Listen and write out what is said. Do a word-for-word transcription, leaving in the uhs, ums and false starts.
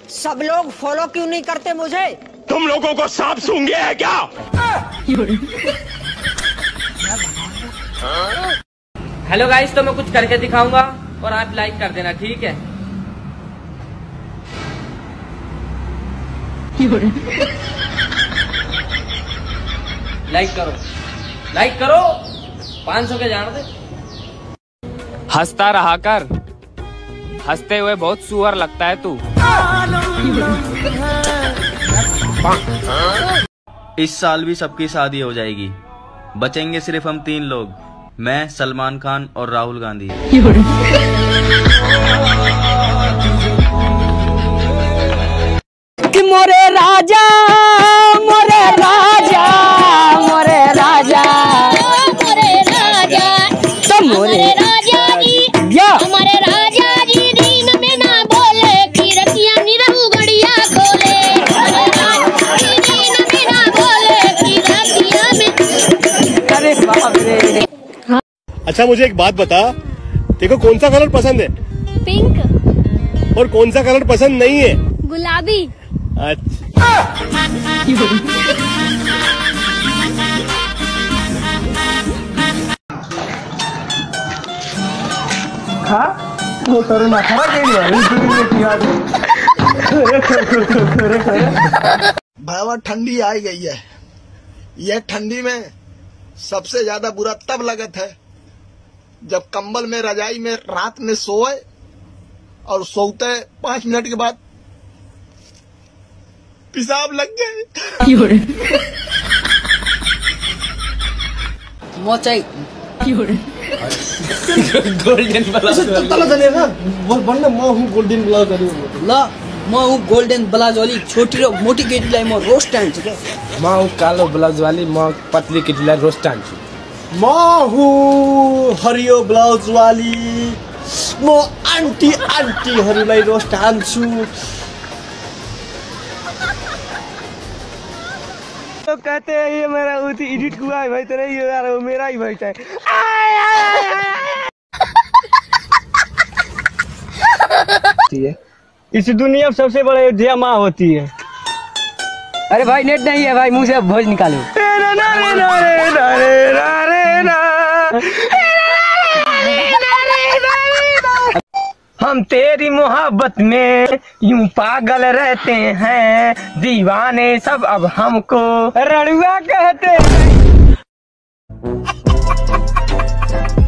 सब लोग फॉलो क्यों नहीं करते मुझे? तुम लोगों को सांप सूंघ गया है क्या? हेलो गाइस, तो मैं कुछ करके दिखाऊंगा और आप लाइक कर देना, ठीक है? लाइक करो, लाइक करो, पाँच सौ के जान दे। हंसता रहा कर, हंसते हुए बहुत सुअर लगता है तू। इस साल भी सबकी शादी हो जाएगी, बचेंगे सिर्फ हम तीन लोग, मैं, सलमान खान और राहुल गांधी। कि मोरे राजा मोरे राजा मोरे राजा मोरे राजा तो मोरे राजा जी या हमारे राजा जी दिन में ना बोले कि रतिया निरहु गड़िया खोले। हमारे राजा जी दिन में ना बोले कि रतिया में। अरे बाप रे। अच्छा मुझे एक बात बता, देखो कौन सा कलर पसंद है? पिंक। और कौन सा कलर पसंद नहीं है? गुलाबी। अच्छा भयावह ठंडी आई गई है। यह ठंडी में सबसे ज्यादा बुरा तब लगत है जब कंबल में रजाई में रात में सोए और सोते पांच मिनट के बाद पेशाब लग गए। मोचाई गोल्डन ब्लाउज गोल्डन ब्लाउज ल म हूँ गोल्डन ब्लाउज वाली छोटी र मोटी केटीलाई म रोस्ट हान्छु क्या। म हूँ कालो ब्लाउज वाली, म पतली केटीलाई रोस्ट हान्छु। म हूँ हरियो ब्लाउज वाली, म आन्टी आन्टीहरूलाई रोस्ट हान्छु। तो कहते हैं ये मेरा उसी एडिट हुआ है भाई, तो नहीं यार वो मेरा ही भाई है। इस दुनिया में सबसे बड़ा अयोध्या माँ होती है। अरे भाई नेट नहीं है भाई, मुंह से भोज निकालो। हम तेरी मोहब्बत में यूं पागल रहते हैं, दीवाने सब अब हमको रड़ुआ कहते हैं।